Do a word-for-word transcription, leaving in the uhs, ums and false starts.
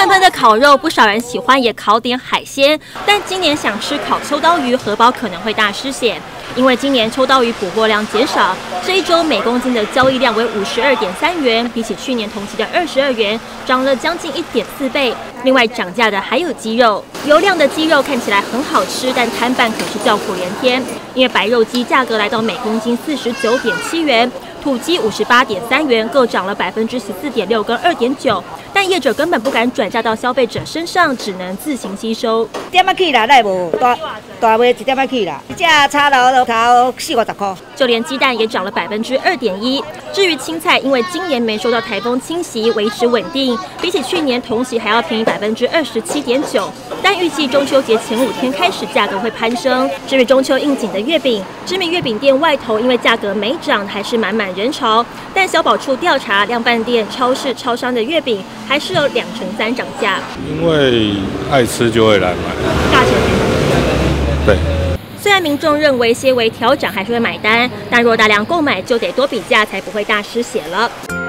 喷喷的烤肉，不少人喜欢也烤点海鲜，但今年想吃烤秋刀鱼，荷包可能会大失血。因为今年秋刀鱼捕获量减少，这一周每公斤的交易量为五十二点三元，比起去年同期的二十二元，涨了将近一点四倍。另外涨价的还有鸡肉，油亮的鸡肉看起来很好吃，但摊贩可是叫苦连天，因为白肉鸡价格来到每公斤四十九点七元。土鸡五十八点三元，各涨了百分之十四点六跟二点九，但业者根本不敢转嫁到消费者身上，只能自行吸收。 点仔起啦，咱无大大卖一点仔起啦，一只炒头都头四五十块。 就连鸡蛋也涨了百分之二点一。至于青菜，因为今年没受到台风侵袭，维持稳定，比起去年同期还要便宜百分之二十七点九。但预计中秋节前五天开始价格会攀升。至于中秋应景的月饼，知名月饼店外头因为价格没涨，还是满满人潮。但消保处调查，量贩店、超市、超商的月饼还是有两成三涨价。 因为爱吃就会来买， 价钱对。 虽然民众认为些微调涨还是会买单，但若大量购买就得多比价，才不会大失血了。